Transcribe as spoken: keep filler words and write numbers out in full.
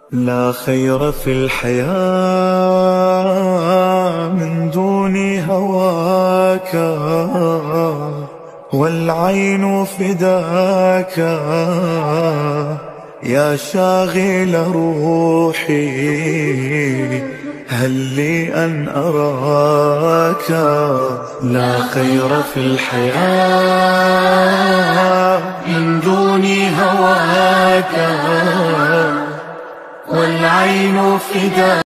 لا خير في الحياة من دون هواك، والعين فداك يا شاغل روحي، هل لي أن أراك. لا خير في الحياة من دون هواك، والعين فداك.